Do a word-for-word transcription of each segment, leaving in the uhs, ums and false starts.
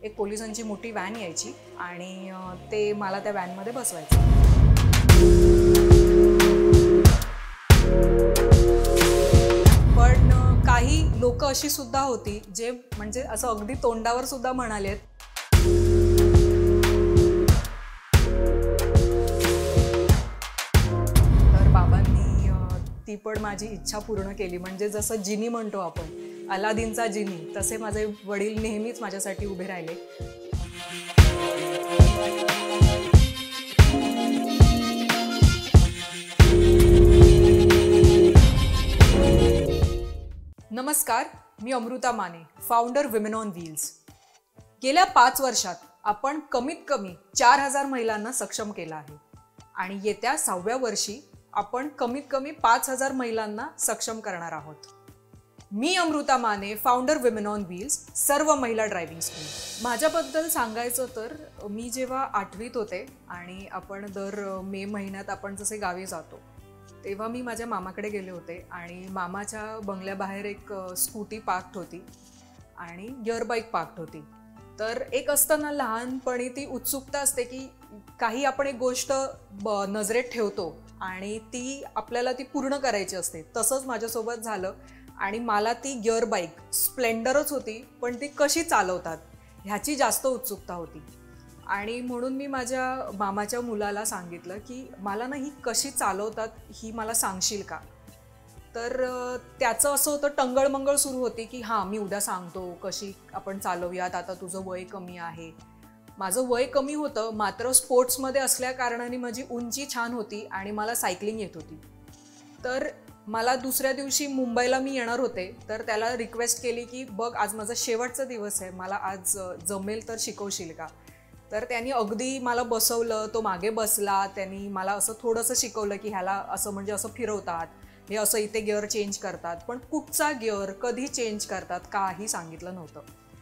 एक पोलिसांची मोठी व्हॅन यायची आणि ते मला त्या व्हॅनमध्ये बसवायचे. पण काही लोक अशी सुद्धा होती जे म्हणजे असं अगदी तोंडावर सुद्धा म्हणालेत तर बाबांनी ती पण माझी इच्छा पूर्ण केली. म्हणजे जसं जिनी म्हणतो आपण, अलादीनचा जिनी, तसे माझे वडील नेहमीच माझ्यासाठी उभे राहिले. नमस्कार, मी Amruta Mane, founder women on wheels. गेल्या पाच वर्षात आपण कमीत कमी चार हजार महिलांना सक्षम केलं आहे आणि येत्या सहाव्या वर्षी आपण कमीत कमी पाच हजार महिलांना सक्षम करणार आहोत. मी Amruta Mane, founder women on wheels, सर्व महिला ड्रायव्हिंग स्कूल. माझ्याबद्दल सांगायचं तर मी जेव्हा आठवीत होते आणि आपण दर मे महिन्यात आपण जसे गावी जातो तेव्हा मी माझ्या मामाकडे गेले होते आणि मामाच्या बंगल्याबाहेर एक स्कूटी पार्क्ड होती आणि गिअर बाईक पार्क्ड होती. तर एक असताना लहानपणी ती उत्सुकता असते की काही आपण एक गोष्ट ब नजरेत ठेवतो आणि ती आपल्याला ती पूर्ण करायची असते. तसंच माझ्यासोबत झालं आणि मला ती गिअर बाईक स्प्लेंडरच होती, पण ती कशी चालवतात ह्याची जास्त उत्सुकता होती आणि म्हणून मी माझ्या मामाच्या मुलाला सांगितलं की मला ना ही कशी चालवतात ही मला सांगशील का. तर त्याचं असं होतं, टंगळमंगळ सुरू होती की हां मी उद्या सांगतो कशी आपण चालवूयात, आता तुझं वय कमी आहे. माझं वय कमी होतं, मात्र स्पोर्ट्समध्ये असल्या कारणाने माझी उंची छान होती आणि मला सायकलिंग येत होती. तर मला दुसऱ्या दिवशी मुंबईला मी येणार होते, तर त्याला रिक्वेस्ट केली की बघ आज माझा शेवटचा दिवस आहे, मला आज जमेल तर शिकवशील का. तर त्यांनी अगदी मला बसवलं, तो मागे बसला, त्यांनी मला असं थोडंसं शिकवलं की ह्याला असं म्हणजे असं फिरवतात, हे असं इथे गिअर चेंज करतात, पण कुठचा गिअर कधी चेंज करतात काही सांगितलं नव्हतं.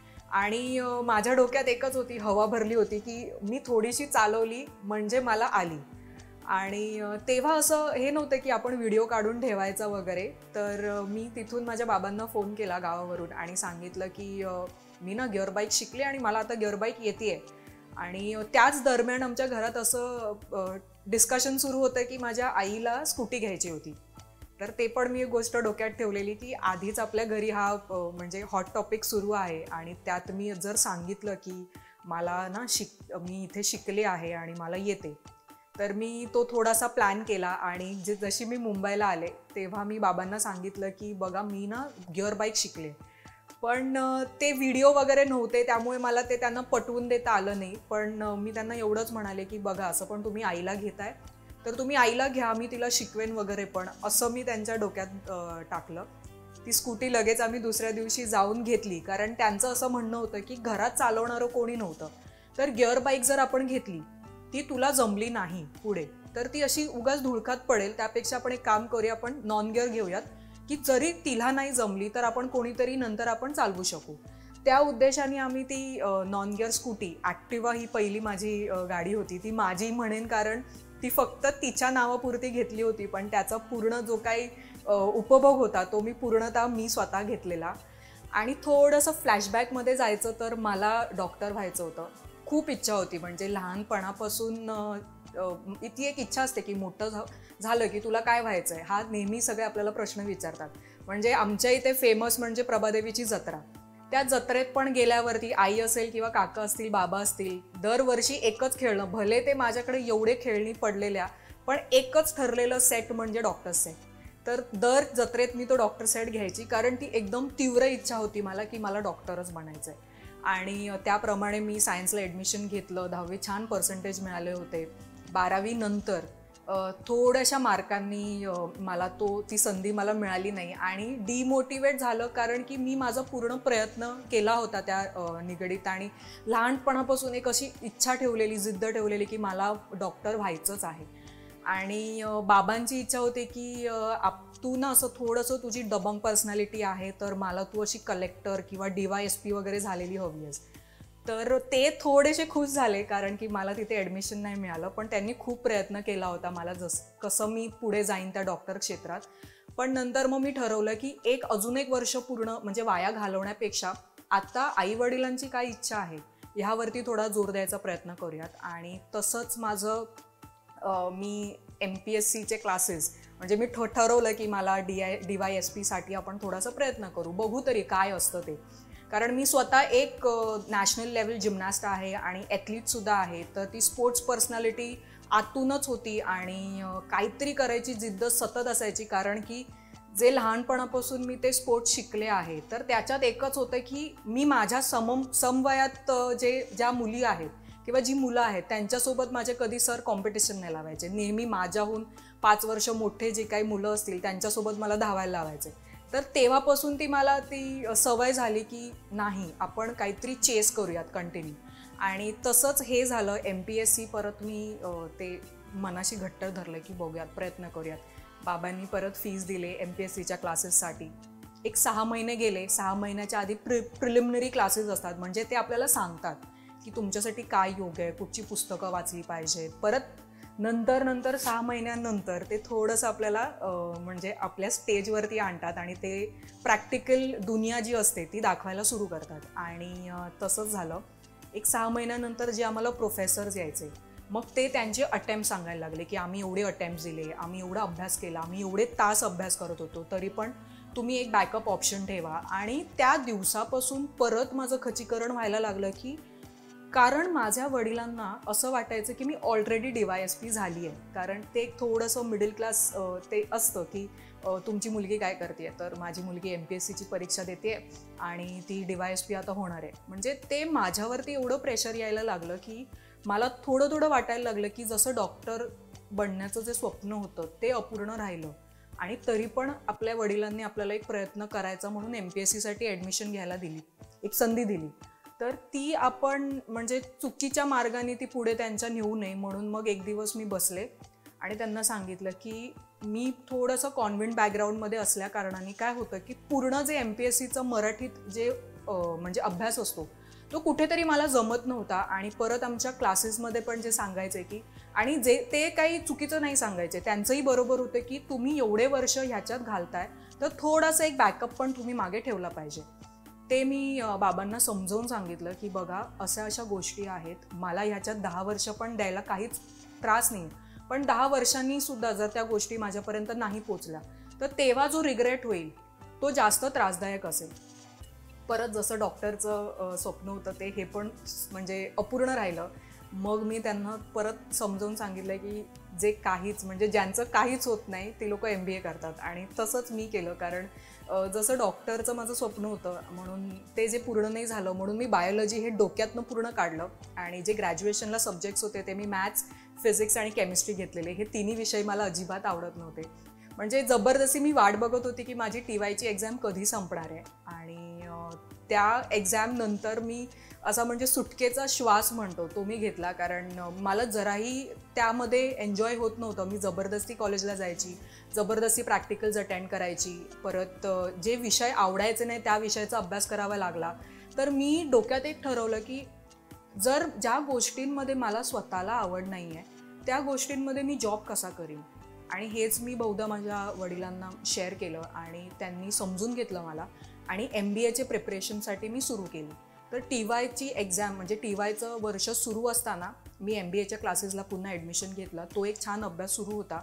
आणि माझ्या डोक्यात एकच होती, हवा भरली होती की मी थोडीशी चालवली म्हणजे मला आली. आणि तेव्हा असं हे नव्हतं की आपण व्हिडिओ काढून ठेवायचा वगैरे. तर मी तिथून माझ्या बाबांना फोन केला गावावरून आणि सांगितलं की मी ना गिअर बाईक शिकले आणि मला आता गिअर बाईक येते. आणि त्याच दरम्यान आमच्या घरात असं डिस्कशन सुरू होतं की माझ्या आईला स्कूटी घ्यायची होती. तर ते पण मी एक गोष्ट डोक्यात ठेवलेली की आधीच आपल्या घरी हा म्हणजे हॉट टॉपिक सुरू आहे आणि त्यात मी जर सांगितलं की मला ना शिक मी इथे शिकले आहे आणि मला येते, तर मी तो थोडासा प्लॅन केला. आणि जे जशी मी मुंबईला आले तेव्हा मी बाबांना सांगितलं की बघा मी ना गिअर बाईक शिकले, पण ते व्हिडिओ वगैरे नव्हते त्यामुळे मला ते त्यांना पटवून देता आलं नाही. पण मी त्यांना एवढंच म्हणाले की बघा असं पण तुम्ही आईला घेताय तर तुम्ही आईला घ्या, मी तिला शिकवेन वगैरे. पण असं मी त्यांच्या डोक्यात टाकलं. ती स्कूटी लगेच आम्ही दुसऱ्या दिवशी जाऊन घेतली, कारण त्यांचं असं म्हणणं होतं की घरात चालवणारं कोणी नव्हतं, तर गिअर बाईक जर आपण घेतली ती तुला जमली नाही पुढे तर ती अशी उगाच धुळकात पडेल, त्यापेक्षा आपण एक काम करूया, आपण नॉन गिअर घेऊयात की जरी तिला नाही जमली तर आपण कोणीतरी नंतर आपण चालवू शकू. त्या उद्देशाने आम्ही ती नॉन गिअर स्कूटी, ॲक्टिवा ही पहिली माझी गाडी होती. ती माझी म्हणेन कारण ती फक्त तिच्या नावापुरती घेतली होती, पण त्याचा पूर्ण जो काही उपभोग होता तो मी पूर्णतः मी स्वतः घेतलेला. आणि थोडंसं फ्लॅशबॅकमध्ये जायचं तर मला डॉक्टर व्हायचं होतं, खूप इच्छा होती. म्हणजे लहानपणापासून ती एक इच्छा असते की मोठं झालं की तुला काय व्हायचं आहे, हा नेहमी सगळे आपल्याला प्रश्न विचारतात. म्हणजे आमच्या इथे फेमस म्हणजे प्रभादेवीची जत्रा, त्या जत्रेत पण गेल्यावरती आई असेल किंवा काका असतील, बाबा असतील, दरवर्षी एकच खेळणं, भले ते माझ्याकडे एवढे खेळणी पडलेल्या, पण एकच ठरलेलं सेट म्हणजे डॉक्टर सेट. तर दर जत्रेत मी तो डॉक्टर सेट घ्यायची, कारण ती एकदम तीव्र इच्छा होती मला की मला डॉक्टरच बनायचं आहे. आणि त्याप्रमाणे मी सायन्सला ॲडमिशन घेतलं. दहावी छान पर्सेंटेज मिळाले होते. बारावी नंतर थोड्याशा मार्कांनी मला तो ती संधी मला मिळाली नाही आणि डिमोटिवेट झालं, कारण की मी माझा पूर्ण प्रयत्न केला होता त्या निगडीत आणि लहानपणापासून एक अशी इच्छा ठेवलेली, जिद्द ठेवलेली की मला डॉक्टर व्हायचंच आहे. आणि बाबांची इच्छा होती की आप तू ना असं थोडंसं, तुझी दबंग पर्सनॅलिटी आहे तर मला तू अशी कलेक्टर किंवा डी वाय एस पी वगैरे झालेली हवी आहेस. तर ते थोडेसे खुश झाले, कारण की मला तिथे ॲडमिशन नाही मिळालं, पण त्यांनी खूप प्रयत्न केला होता मला जस कसं मी पुढे जाईन त्या डॉक्टर क्षेत्रात. पण नंतर मग मी ठरवलं की एक अजून एक वर्ष पूर्ण म्हणजे वाया घालवण्यापेक्षा आता आईवडिलांची काय इच्छा आहे ह्यावरती थोडा जोर द्यायचा प्रयत्न करूयात. आणि तसंच माझं मी एम पी एस सीचे क्लासेस म्हणजे मी ठ ठरवलं की मला D I D Y S पीसाठी आपण थोडासा प्रयत्न करू, बघू तरी काय असतं ते. कारण मी स्वतः एक नॅशनल लेवल जिम्नॅस्ट आहे आणि ॲथलीटसुद्धा आहे. तर ती स्पोर्ट्स पर्सनॅलिटी आतूनच होती आणि काहीतरी करायची जिद्द सतत असायची. कारण की जे लहानपणापासून मी ते स्पोर्ट्स शिकले आहे तर त्याच्यात एकच होतं की मी माझ्या सम समवयात जे ज्या मुली आहेत किंवा जी मुलं आहेत त्यांच्यासोबत माझे कधी सर कॉम्पिटिशन नाही लावायचे. नेहमी माझ्याहून पाच वर्ष मोठे जे काही मुलं असतील त्यांच्यासोबत मला धावायला लावायचे. तर तेव्हापासून ती मला ती सवय झाली की नाही, आपण काहीतरी चेस करूयात कंटिन्यू. आणि तसंच हे झालं. एम पी एस सी परत मी ते मनाशी घट्ट धरलं की बघूयात, प्रयत्न करूयात. बाबांनी परत फीज दिले एम पी एस सीच्या क्लासेससाठी. एक सहा महिने गेले. सहा महिन्याच्या आधी प्रि प्रिलिमिनरी क्लासेस असतात, म्हणजे ते आपल्याला सांगतात की तुमच्यासाठी काय योग्य आहे, कुठची पुस्तकं वाचली पाहिजेत. परत नंतर नंतर सहा महिन्यानंतर ते थोडंसं आपल्याला म्हणजे आपल्या स्टेजवरती आणतात आणि ते प्रॅक्टिकल दुनिया जी असते ती दाखवायला सुरू करतात. आणि तसंच झालं. एक सहा महिन्यानंतर जे आम्हाला प्रोफेसर्स यायचे, मग ते त्यांचे अटेम्प्ट सांगायला लागले की आम्ही एवढे अटेम्प्ट दिले, आम्ही एवढा अभ्यास केला, आम्ही एवढे तास अभ्यास करत होतो, तरी पण तुम्ही एक बॅकअप ऑप्शन ठेवा. आणि त्या दिवसापासून परत माझं खच्चीकरण व्हायला लागलं की कारण माझ्या वडिलांना असं वाटायचं की मी already D Y S P झाली आहे. कारण ते एक थोडंसं मिडल क्लास ते असतं की तुमची मुलगी काय करते, तर माझी मुलगी एम पी एस सीची परीक्षा देते आणि ती डी वाय एस पी आता होणार आहे. म्हणजे ते माझ्यावरती एवढं प्रेशर यायला लागलं की मला थोडं थोडं वाटायला लागलं की जसं डॉक्टर बनण्याचं जे स्वप्न होतं ते अपूर्ण राहिलं. आणि तरी पण आपल्या वडिलांनी आपल्याला एक प्रयत्न करायचा म्हणून एम पी एस सीसाठी ॲडमिशन घ्यायला दिली, एक संधी दिली. तर ती आपण म्हणजे चुकीच्या मार्गाने ती पुढे त्यांच्या नेऊ नये म्हणून मग एक दिवस मी बसले आणि त्यांना सांगितलं की मी थोडंसं कॉन्व्हेंट बॅकग्राऊंडमध्ये असल्या कारणाने काय होतं की पूर्ण जे एम पी एस सीचं मराठीत जे म्हणजे अभ्यास असतो तो कुठेतरी मला जमत नव्हता. आणि परत आमच्या क्लासेसमध्ये पण जे सांगायचे की आणि जे ते काही चुकीचं नाही सांगायचे, त्यांचंही बरोबर होतं की तुम्ही एवढे वर्ष ह्याच्यात घालताय तर थोडासा एक बॅकअप पण तुम्ही मागे ठेवला पाहिजे. ते मी बाबांना समजावून सांगितलं की बघा अशा अशा गोष्टी आहेत, मला ह्याच्यात दहा वर्ष पण द्यायला काहीच त्रास नाही, पण दहा वर्षांनी सुद्धा जर त्या गोष्टी माझ्यापर्यंत नाही पोचल्या तर तेव्हा जो रिग्रेट होईल तो जास्त त्रासदायक असेल. परत जसं डॉक्टरचं स्वप्न होतं ते हे पण म्हणजे अपूर्ण राहिलं. मग मी त्यांना परत समजावून सांगितलं की जे काहीच म्हणजे ज्यांचं काहीच होत नाही ते लोक एम बी ए करतात. आणि तसंच मी केलं. कारण जसं डॉक्टरचं माझं स्वप्न होतं म्हणून ते जे पूर्ण नाही झालं म्हणून मी बायोलॉजी हे डोक्यातनं पूर्ण काढलं. आणि जे ग्रॅज्युएशनला सब्जेक्ट्स होते ते मी मॅथ्स, फिजिक्स आणि केमिस्ट्री घेतलेले. हे तिन्ही विषय मला अजिबात आवडत नव्हते. म्हणजे जबरदस्ती मी वाट बघत होती की माझी टी वायची एक्झाम कधी संपणार आहे. आणि त्या एक्झाम नंतर मी असा म्हणजे सुटकेचा श्वास म्हणतो तो मी घेतला. कारण मला जराही त्यामध्ये एन्जॉय होत नव्हतं. मी जबरदस्ती कॉलेजला जायची, जबरदस्ती प्रॅक्टिकल्स अटेंड करायची, परत जे विषय आवडायचे नाही त्या विषयाचा अभ्यास करावा लागला. तर मी डोक्यात एक ठरवलं की जर ज्या गोष्टींमध्ये मला स्वतःला आवड नाही आहे त्या गोष्टींमध्ये मी जॉब कसा करीन. आणि हेच मी बहुधा माझ्या वडिलांना शेअर केलं आणि त्यांनी समजून घेतलं मला. आणि एम बी एचे प्रिपरेशनसाठी मी सुरू केली. तर टी वायची एक्झाम म्हणजे टी वायचं वर्ष सुरू असताना मी एम बी एच्या क्लासेसला पुन्हा ॲडमिशन घेतलं. तो एक छान अभ्यास सुरू होता.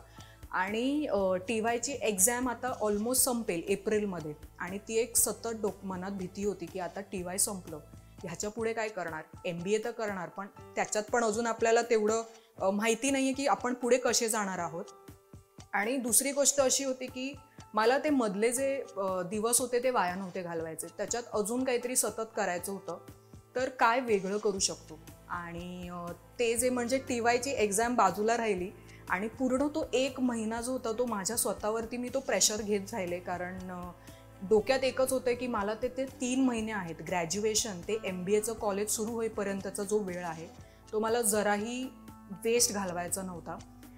आणि टी वायची एक्झाम आता ऑलमोस्ट संपेल एप्रिलमध्ये. आणि ती एक सतत डोक मनात भीती होती की आता टी वाय संपलं, ह्याच्या पुढे काय करणार. एम बी ए तर करणार पण त्याच्यात पण अजून आपल्याला तेवढं माहिती नाही आहे की आपण पुढे कसे जाणार आहोत. आणि दुसरी गोष्ट अशी होती की मला ते मधले जे दिवस होते ते वाया नव्हते घालवायचे, त्याच्यात अजून काहीतरी सतत करायचं होतं. तर काय वेगळं करू शकतो. आणि ते जे म्हणजे टी वायची एक्झाम बाजूला राहिली आणि पूर्ण तो एक महिना जो होता तो माझ्या स्वतःवरती मी तो प्रेशर घेत राहिले. कारण डोक्यात एकच होतं की मला ते ते तीन महिने आहेत ग्रॅज्युएशन ते एम बी एचं कॉलेज सुरू होईपर्यंतचा जो वेळ आहे तो मला जराही वेस्ट घालवायचा नव्हता.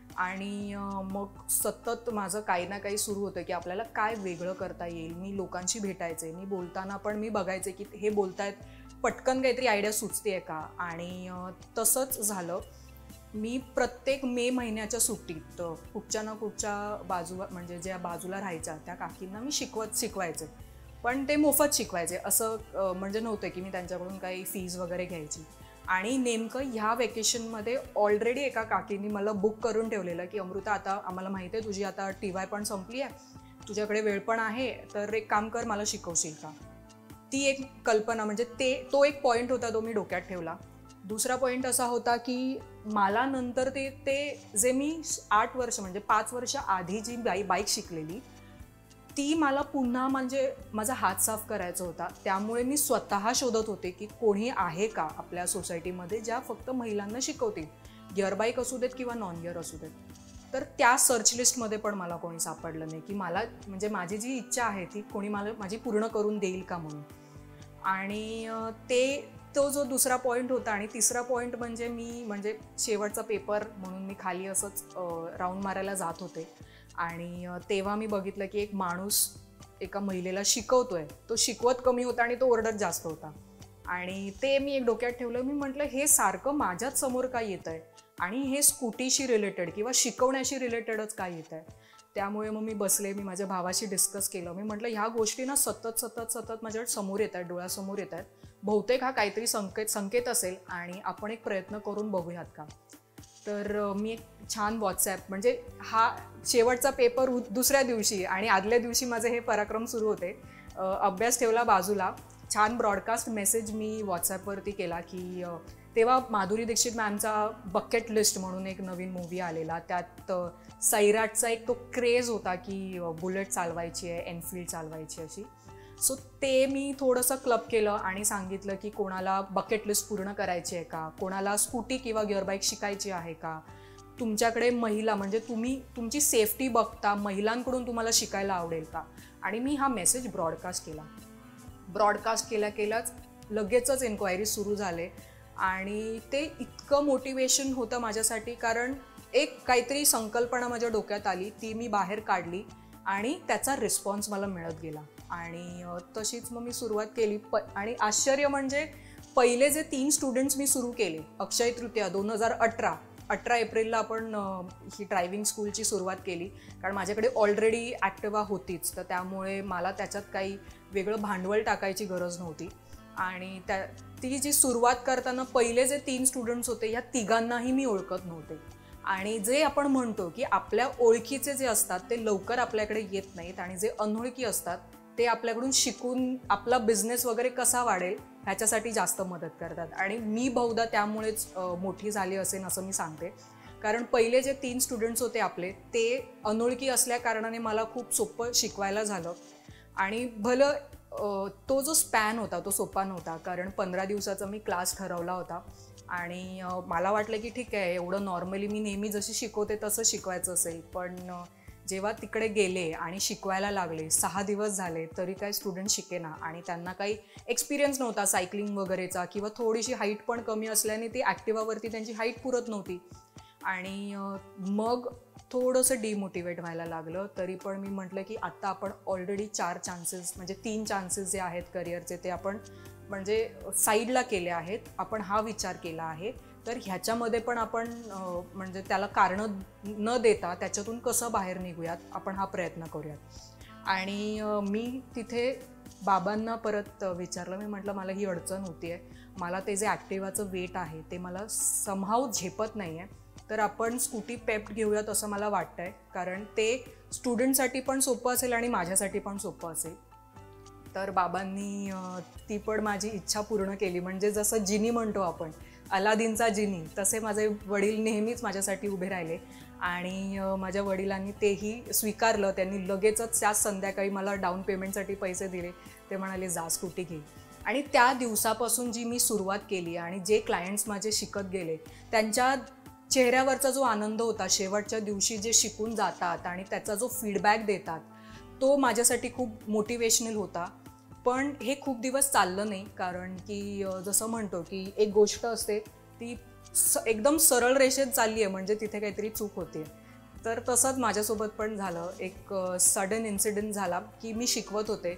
आणि मग सतत माझं काही ना काही सुरू होतं की आपल्याला काय वेगळं करता येईल. मी लोकांशी भेटायचे, मी बोलताना पण मी बघायचे की हे बोलतायत पटकन काहीतरी आयडिया सुचते आहे का. आणि तसंच झालं. मी प्रत्येक मे महिन्याच्या सुट्टीत कुठच्या ना कुठच्या बाजू म्हणजे ज्या बाजूला राहायच्या त्या काकींना मी शिकवत शिकवायचे. पण ते मोफत शिकवायचे असं म्हणजे नव्हतं की मी त्यांच्याकडून काही फीज वगैरे घ्यायची. आणि नेमकं ह्या वेकेशनमध्ये ऑलरेडी एका काकींनी मला बुक करून ठेवलेलं की अमृता, आता आम्हाला माहिती आहे तुझी आता टी वाय पण संपली आहे, तुझ्याकडे वेळ पण आहे, तर एक काम कर, मला शिकवशील का. ती एक कल्पना, म्हणजे ते तो एक पॉईंट होता, तो मी डोक्यात ठेवला. दुसरा पॉईंट असा होता की मला नंतर ते ते जे मी आठ वर्ष म्हणजे पाच वर्ष आधी जी बाई बाईक शिकलेली ती मला पुन्हा म्हणजे माझा हात साफ करायचा होता. त्यामुळे मी स्वतः शोधत होते की कोणी आहे का आपल्या सोसायटीमध्ये ज्या फक्त महिलांना शिकवतील, गिअर बाईक असू देत किंवा नॉन गिअर असू देत. तर त्या सर्च लिस्टमध्ये पण मला कोणी सापडलं नाही की मला म्हणजे माझी जी इच्छा आहे ती कोणी मला माझी पूर्ण करून देईल का म्हणून. आणि ते तो जो दुसरा पॉईंट होता. आणि तिसरा पॉईंट म्हणजे मी म्हणजे शेवटचा पेपर म्हणून मी खाली असंच राऊंड मारायला जात होते आणि तेव्हा मी बघितलं की एक माणूस एका महिलेला शिकवतोय. तो शिकवत कमी होता आणि तो ओरडत जास्त होता. आणि ते मी एक डोक्यात ठेवलं. मी म्हटलं हे सारखं माझ्याच समोर काय येत आहे आणि हे स्कूटीशी रिलेटेड किंवा शिकवण्याशी रिलेटेडच काय येत आहे. त्यामुळे मग मी बसले, मी माझ्या भावाशी डिस्कस केलं. मी म्हटलं ह्या गोष्टी ना सतत सतत सतत माझ्या समोर येत आहेत, डोळ्यासमोर येत आहेत. बहुतेक हा काहीतरी संकेत संकेत असेल आणि आपण एक प्रयत्न करून बघूयात का. तर मी एक छान व्हॉट्सॲप म्हणजे हा शेवटचा पेपर दुसऱ्या दिवशी आणि आदल्या दिवशी माझे हे पराक्रम सुरू होते. अभ्यास ठेवला बाजूला, छान ब्रॉडकास्ट मेसेज मी व्हॉट्सॲपवरती केला की तेव्हा माधुरी दीक्षित मॅमचा बकेट लिस्ट म्हणून एक नवीन मूवी आलेला. त्यात सैराटचा एक तो क्रेज होता की बुलेट चालवायची आहे, एनफिल्ड चालवायची अशी. सो ते मी थोडंसं क्लब केलं आणि सांगितलं की कोणाला बकेट लिस्ट पूर्ण करायची आहे का, कोणाला स्कूटी किंवा गिअर बाईक शिकायची आहे का, तुमच्याकडे महिला म्हणजे तुम्ही तुमची सेफ्टी बघता महिलांकडून तुम्हाला शिकायला आवडेल का. आणि मी हा मेसेज ब्रॉडकास्ट केला. ब्रॉडकास्ट केल्या केल्याच लगेचच एन्क्वायरी सुरू झाले आणि ते इतकं मोटिवेशन होतं माझ्यासाठी. कारण एक काहीतरी संकल्पना माझ्या डोक्यात आली, ती मी बाहेर काढली आणि त्याचा रिस्पॉन्स मला मिळत गेला. आणि तशीच मग मी सुरुवात केली. प आणि आश्चर्य म्हणजे पहिले जे तीन स्टुडंट्स मी सुरू केले अक्षय तृतीया दोन हजार अठरा अठरा एप्रिलला आपण ही ड्रायव्हिंग स्कूलची सुरुवात केली. कारण माझ्याकडे ऑलरेडी ॲक्टिवा होतीच, तर त्यामुळे मला त्याच्यात काही वेगळं भांडवल टाकायची गरज नव्हती. आणि त्या ती जी सुरुवात करताना पहिले जे तीन स्टुडंट्स होते ह्या तिघांनाही मी ओळखत नव्हते. आणि जे आपण म्हणतो की आपल्या ओळखीचे जे असतात ते लवकर आपल्याकडे येत नाहीत आणि जे अनोळखी असतात ते आपल्याकडून शिकून आपला बिझनेस वगैरे कसा वाढेल ह्याच्यासाठी जास्त मदत करतात. आणि मी बहुधा त्यामुळेच मोठी झाली असेल असं मी सांगते. कारण पहिले जे तीन स्टुडंट्स होते आपले ते अनोळखी असल्या कारणाने मला खूप सोपं शिकवायला झालं. आणि भलं तो जो स्पॅन होता तो सोपा नव्हता, कारण पंधरा दिवसाचा मी क्लास ठरवला होता. आणि मला वाटलं की ठीक आहे, एवढं नॉर्मली मी नेहमी जशी शिकवते तसं शिकवायचं असेल. पण जेव्हा तिकडे गेले आणि शिकवायला लागले, सहा दिवस झाले तरी काही स्टुडंट शिकेना आणि त्यांना काही एक्सपिरियन्स नव्हता सायकलिंग वगैरेचा, किंवा थोडीशी हाईट पण कमी असल्याने ती ॲक्टिवावरती त्यांची हाईट पुरत नव्हती. आणि मग थोडंसं डिमोटिवेट व्हायला लागलं. तरी पण मी म्हटलं की आत्ता आपण ऑलरेडी चार चान्सेस म्हणजे तीन चान्सेस जे आहेत करिअरचे ते आपण म्हणजे साईडला केले आहेत. आपण हा विचार केला आहे, तर ह्याच्यामध्ये पण आपण म्हणजे त्याला कारणं न देता त्याच्यातून कसं बाहेर निघूयात, आपण हा प्रयत्न करूयात. आणि मी तिथे बाबांना परत विचारलं. मी म्हटलं मला ही अडचण होती आहे, मला ते जे ॲक्टिवाचं वेट आहे ते मला समहाऊ झेपत नाही आहे, तर आपण स्कूटी पेप्ट घेऊयात असं मला वाटतं आहे. कारण ते स्टुडंटसाठी पण सोपं असेल आणि माझ्यासाठी पण सोपं असेल. तर बाबांनी ती पण माझी इच्छा पूर्ण केली. म्हणजे जसं जिनी म्हणतो आपण, अलादीनचा जिनी, तसे माझे वडील नेहमीच माझ्यासाठी उभे राहिले. आणि माझ्या वडिलांनी तेही स्वीकारलं. त्यांनी लगेचच त्याच संध्याकाळी मला डाऊन पेमेंटसाठी पैसे दिले. ते म्हणाले जा स्कूटी घे. आणि त्या दिवसापासून जी मी सुरुवात केली आणि जे क्लायंट्स माझे शिकत गेले त्यांच्या चेहऱ्यावरचा जो आनंद होता, शेवटच्या दिवशी जे शिकून जातात आणि त्याचा जो फीडबॅक देतात, तो माझ्यासाठी खूप मोटिवेशनल होता. पण हे खूप दिवस चाललं नाही, कारण की जसं म्हणतो की एक गोष्ट असते ती स एकदम सरळ रेषेत चालली आहे म्हणजे तिथे काहीतरी चूक होते. तर तसंच माझ्यासोबत पण झालं. एक सडन इन्सिडेंट झाला की मी शिकवत होते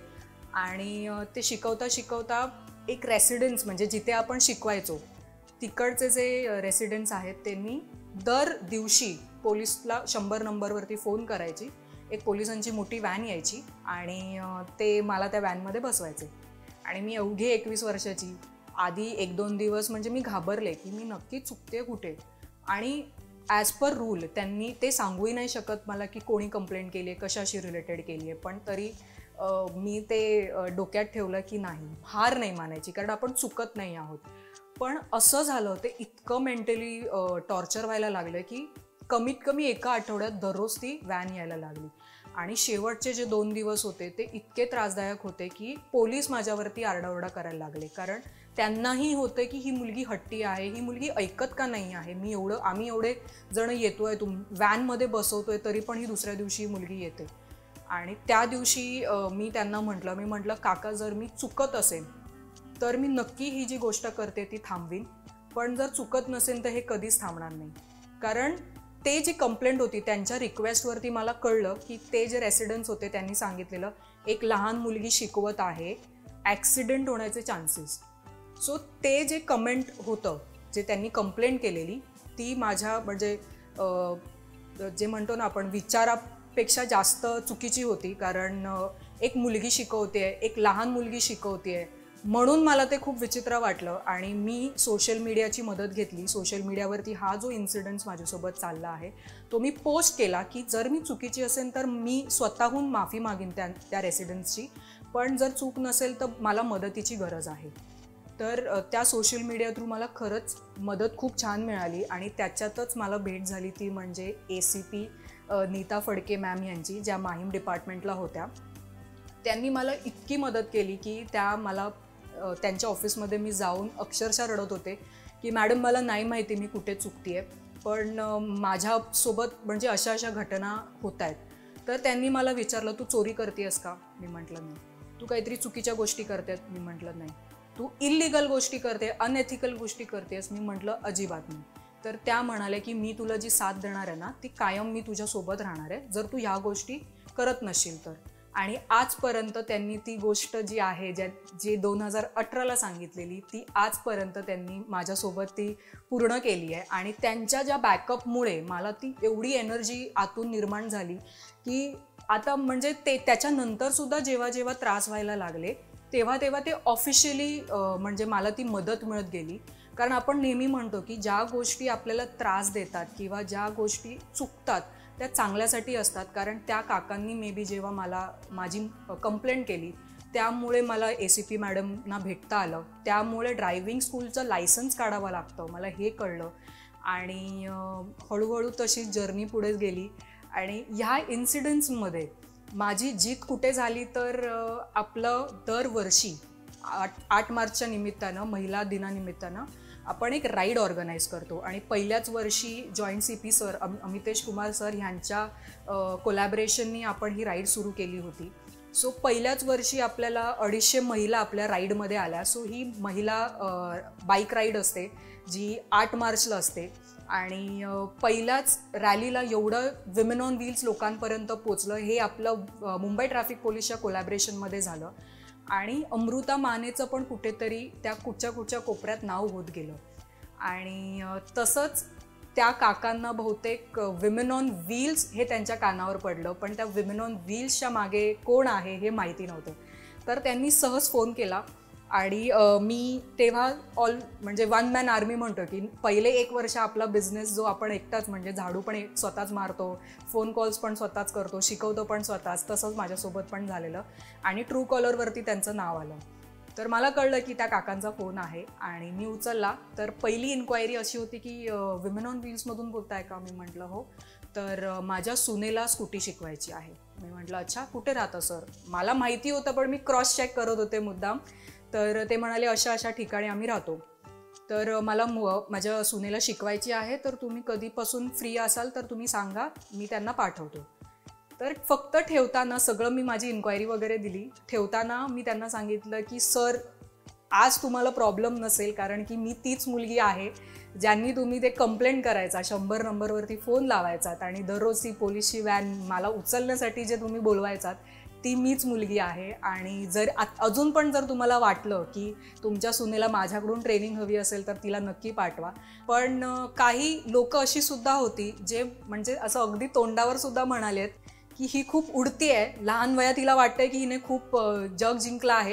आणि ते शिकवता शिकवता एक रेसिडेंट्स म्हणजे जिथे आपण शिकवायचो तिकडचे जे रेसिडेंट्स आहेत त्यांनी दर दिवशी पोलिसला शंभर नंबरवरती फोन करायची. एक पोलिसांची मोठी व्हॅन यायची आणि ते मला त्या व्हॅनमध्ये बसवायचे. आणि मी एवढी एकवीस वर्षाची आधी एक दोन दिवस म्हणजे मी घाबरले की मी नक्की चुकते कुठे. आणि ॲज पर रूल त्यांनी ते सांगूही नाही शकत मला की कोणी कंप्लेंट केली आहे, कशाशी रिलेटेड केली आहे, पण तरी मी ते डोक्यात ठेवलं की नाही, हार नाही मानायची, कारण आपण चुकत नाही आहोत. पण असं झालं, ते इतकं मेंटली टॉर्चर व्हायला लागलं की कमीत कमी एका आठवड्यात दररोज ती व्हॅन यायला लागली. आणि शेवटचे जे दोन दिवस होते ते इतके त्रासदायक होते की पोलीस माझ्यावरती आरडाओरडा करायला लागले, कारण त्यांनाही होतं की ही मुलगी हट्टी आहे, ही मुलगी ऐकत का नाही आहे. मी एवढं आम्ही एवढे जण येतोय, तुम व्हॅनमध्ये बसवतोय, तरी पण ही दुसऱ्या दिवशी मुलगी येते. आणि त्या दिवशी मी त्यांना म्हटलं मी म्हटलं काका, जर मी चुकत असेल तर मी नक्की ही जी गोष्ट करते ती थांबवीन, पण जर चुकत नसेल तर हे कधीच थांबणार नाही. कारण ते जी कंप्लेंट होती त्यांच्या रिक्वेस्टवरती मला कळलं की ते जे रेसिडेंट्स होते त्यांनी सांगितलेलं एक लहान मुलगी शिकवत आहे, ॲक्सिडेंट होण्याचे चान्सेस. सो ते जे कमेंट होतं, जे त्यांनी कंप्लेंट केलेली, ती माझ्या म्हणजे जे म्हणतो ना आपण विचारापेक्षा जास्त चुकीची होती. कारण एक मुलगी शिकवते, एक लहान मुलगी शिकवते, म्हणून मला ते खूप विचित्र वाटलं. आणि मी सोशल मीडियाची मदत घेतली. सोशल मीडियावरती हा जो इन्सिडन्स माझ्यासोबत चालला आहे तो मी पोस्ट केला की जर मी चुकीची असेल तर मी स्वतःहून माफी मागीन त्या त्या रेसिडेंट्सची, पण जर चूक नसेल तर मला मदतीची गरज आहे. तर त्या सोशल मीडिया थ्रू मला खरंच मदत खूप छान मिळाली. आणि त्याच्यातच मला भेट झाली ती म्हणजे A C P Nita Phadke ma'am यांची, ज्या माहीम डिपार्टमेंटला होत्या. त्यांनी मला इतकी मदत केली की त्या मला त्यांच्या ऑफिसमध्ये मी जाऊन अक्षरशः रडत होते की मॅडम मला नाही माहिती मी कुठे चुकते आहे, पण माझ्यासोबत म्हणजे अशा अशा घटना होत आहेत. तर त्यांनी मला विचारलं, तू चोरी करतेस का? मी म्हटलं नाही. तू काहीतरी चुकीच्या गोष्टी करतेस? मी म्हटलं नाही. तू इलिगल गोष्टी करते, अनएथिकल गोष्टी करतेस? मी म्हटलं अजिबात नाही. तर त्या म्हणाले की मी तुला जी साथ देणार आहे ना ती कायम मी तुझ्यासोबत राहणार आहे, जर तू ह्या गोष्टी करत नसशील तर. आणि आजपर्यंत त्यांनी ती गोष्ट जी आहे, ज्या जी दोन हजार अठराला सांगितलेली, ती आजपर्यंत त्यांनी माझ्यासोबत ती पूर्ण केली आहे. आणि त्यांच्या ज्या बॅकअपमुळे मला ती एवढी एनर्जी आतून निर्माण झाली की आता म्हणजे ते त्याच्यानंतरसुद्धा जेव्हा जेव्हा त्रास व्हायला लागले तेव्हा तेव्हा ते ऑफिशियली म्हणजे मला ती मदत मिळत गेली. कारण आपण नेहमी म्हणतो की ज्या गोष्टी आपल्याला त्रास देतात किंवा ज्या गोष्टी चुकतात त्या चांगल्यासाठी असतात. कारण त्या काकांनी मे बी जेव्हा मला माझी कंप्लेंट केली त्यामुळे मला ए सी पी मॅडमना भेटता आलं, त्यामुळे ड्रायव्हिंग स्कूलचं लायसन्स काढावं लागतं मला हे कळलं. आणि हळूहळू तशी जर्नी पुढे गेली. आणि ह्या इन्सिडेंट्समध्ये माझी जीत कुठे झाली तर आपलं दरवर्षी आठ आठ मार्चच्या निमित्तानं, महिला दिनानिमित्तानं आपण एक राईड ऑर्गनाईज करतो. आणि पहिल्याच वर्षी joint C P sir um Amitesh Kumar sir ह्यांच्या कोलॅबरेशननी आपण ही राईड सुरू केली होती. सो पहिल्याच वर्षी आपल्याला अडीचशे महिला आपल्या राईडमध्ये आल्या. सो ही महिला बाईक राईड असते जी आठ मार्चला असते. आणि पहिल्याच रॅलीला एवढं विमेन ऑन व्हील्स लोकांपर्यंत पोचलं हे आपलं मुंबई ट्रॅफिक पोलीसच्या कोलॅबरेशनमध्ये झालं. आणि अमृता मानेचं पण कुठेतरी त्या कुठच्या कुठच्या कोपऱ्यात नाव होत गेलं. आणि तसंच त्या काकांना बहुतेक विमेन ऑन व्हील्स हे त्यांच्या कानावर पडलं, पण त्या विमेन ऑन व्हील्सच्या मागे कोण आहे हे माहिती नव्हतं. तर त्यांनी सहज फोन केला. आणि मी तेव्हा ऑल म्हणजे वन मॅन आर्मी म्हणतो की पहिले एक वर्ष आपला बिझनेस जो आपण एकटाच म्हणजे झाडू पण एक स्वतःच मारतो, फोन कॉल्स पण स्वतःच करतो, शिकवतो पण स्वतःच, तसंच माझ्यासोबत पण झालेलं. आणि ट्रू कॉलरवरती त्यांचं नाव आलं. तर मला कळलं की त्या काकांचा फोन आहे. आणि मी उचलला. तर पहिली इन्क्वायरी अशी होती की विमेन ऑन व्हील्समधून बोलताय का? मी म्हटलं हो. तर माझ्या सुनेला स्कूटी शिकवायची आहे. मी म्हटलं अच्छा, कुठे राहतं सर? मला माहिती होतं पण मी क्रॉस चेक करत होते मुद्दाम. तर ते म्हणाले अशा अशा ठिकाणी आम्ही राहतो. तर मला माझ्या सुनेला शिकवायची आहे, तर तुम्ही कधीपासून फ्री असाल तर तुम्ही सांगा, मी त्यांना पाठवतो. तर फक्त ठेवताना सगळं मी माझी इन्क्वायरी वगैरे दिली. ठेवताना मी त्यांना सांगितलं की सर आज तुम्हाला प्रॉब्लेम नसेल, कारण की मी तीच मुलगी आहे ज्यांनी तुम्ही ते कंप्लेंट करायचा, शंभर नंबरवरती फोन लावायचात आणि दररोज ती पोलीसची व्हॅन मला उचलण्यासाठी जे तुम्ही बोलवायचात ती मीच मुलगी आहे. आणि जर अजून पण जर तुम्हाला वाटलं की तुमच्या सुनेला माझ्याकडून ट्रेनिंग हवी असेल तर तिला नक्की पाठवा. पण काही लोक अशी सुद्धा होती जे म्हणजे असं अगदी तोंडावर सुद्धा म्हणालेत की ही खूप उडती आहे, लहान वयात तिला वाटतंय की हिने खूप जग जिंकला आहे,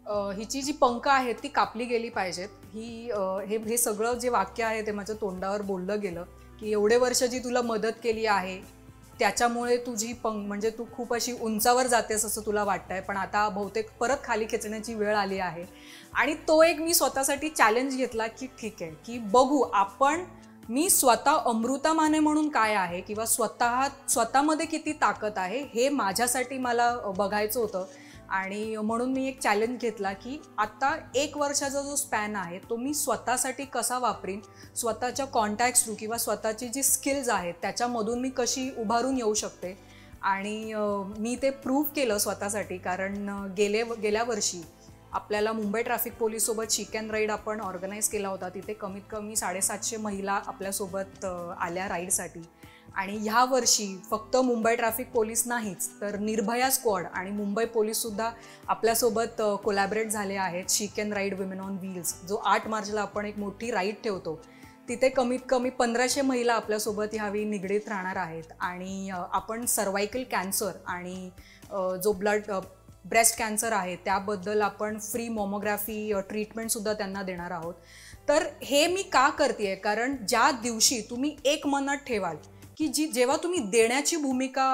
अ, हिची जी पंख आहेत ती कापली गेली पाहिजेत. ही अ, हे हे सगळं जे वाक्य आहे ते माझ्या तोंडावर बोललं गेलं की एवढे वर्ष जी तुला मदत केली आहे त्याच्यामुळे तुझी पंख म्हणजे तू खूप अशी उंचावर जातेस असं तुला वाटतंय, पण आता बहुतेक परत खाली खेचण्याची वेळ आली आहे. आणि तो एक मी स्वतःसाठी चॅलेंज घेतला की ठीक आहे की बघू आपण, मी स्वतः अमृता माने म्हणून काय आहे किंवा स्वतः स्वतःमध्ये किती ताकद आहे हे माझ्यासाठी मला बघायचं होतं. आणि म्हणून मी एक चॅलेंज घेतला की आता एक वर्षाचा जो स्पॅन आहे तो मी स्वतःसाठी कसा वापरीन, स्वतःच्या कॉन्टॅक्ट्स थ्रू किंवा स्वतःची जी स्किल्स आहेत त्याच्यामधून मी कशी उभारून येऊ शकते. आणि मी ते प्रूव्ह केलं स्वतःसाठी, कारण गेले गेल्या वर्षी आपल्याला मुंबई ट्रॅफिक पोलीससोबत चिक अँड राईड आपण ऑर्गनाईज केला होता. तिथे कमीत कमी साडेसातशे महिला आपल्यासोबत आल्या राईडसाठी. आणि ह्या वर्षी फक्त मुंबई ट्रॅफिक पोलीस नाहीच तर निर्भया स्क्वॉड आणि मुंबई पोलीससुद्धा आपल्यासोबत कोलॅबरेट झाले आहेत. Chic and ride women on wheels जो आठ मार्चला आपण एक मोठी राईड ठेवतो, तिथे कमीत कमी पंधराशे महिला आपल्यासोबत ह्यावेळी निगडीत राहणार आहेत. आणि आपण सर्वायकल कॅन्सर आणि जो ब्लड ब्रेस्ट कॅन्सर आहे त्याबद्दल आपण फ्री मॉमोग्राफी ट्रीटमेंटसुद्धा त्यांना देणार आहोत. तर हे मी का करते, कारण ज्या दिवशी तुम्ही एक मनात ठेवाल की जी जेव्हा तुम्ही देण्याची भूमिका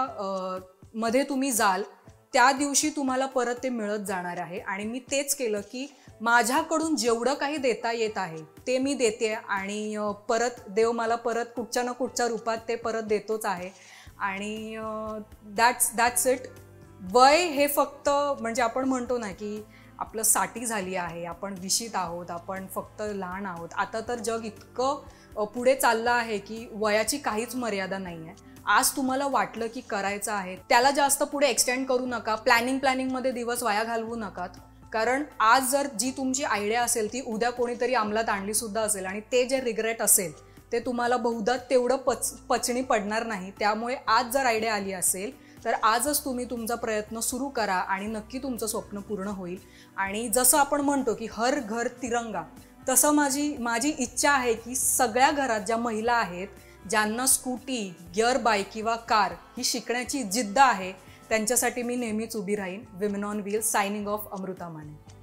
मध्ये तुम्ही जाल त्या दिवशी तुम्हाला परत ते मिळत जाणार आहे. आणि मी तेच केलं की माझ्याकडून जेवढं काही देता येत आहे ते मी देते आणि परत देव मला परत कुठच्या ना कुठच्या रूपात ते परत देतोच आहे. आणि दॅट्स दॅट्स इट. वय हे फक्त म्हणजे आपण म्हणतो ना की आपलं साठी झाली आहे, आपण विशित आहोत, आपण फक्त लहान आहोत. आता तर जग इतकं पुढे चाललं आहे की वयाची काहीच मर्यादा नाही आहे. आज तुम्हाला वाटलं की करायचं आहे त्याला जास्त पुढे एक्सटेंड करू नका. प्लॅनिंग प्लॅनिंगमध्ये दिवस वाया घालवू नकात, कारण आज जर जी तुमची आयडिया असेल ती उद्या कोणीतरी अंमलात आणलीसुद्धा असेल आणि ते जे रिग्रेट असेल ते तुम्हाला बहुधा तेवढं पच पचणी पडणार नाही. त्यामुळे आज जर आयडिया आली असेल तर आजच तुम्ही तुमचा प्रयत्न सुरू करा आणि नक्की तुमचं स्वप्न पूर्ण होईल. आणि जसं आपण म्हणतो की हर घर तिरंगा, तसं माझी माझी इच्छा आहे की सगळ्या घरात ज्या महिला आहेत ज्यांना स्कूटी, गिअर बाईक किंवा कार ही शिकण्याची जिद्द आहे त्यांच्यासाठी मी नेहमीच उभी राहीन. Women on wheels, signing off, Amruta Mane.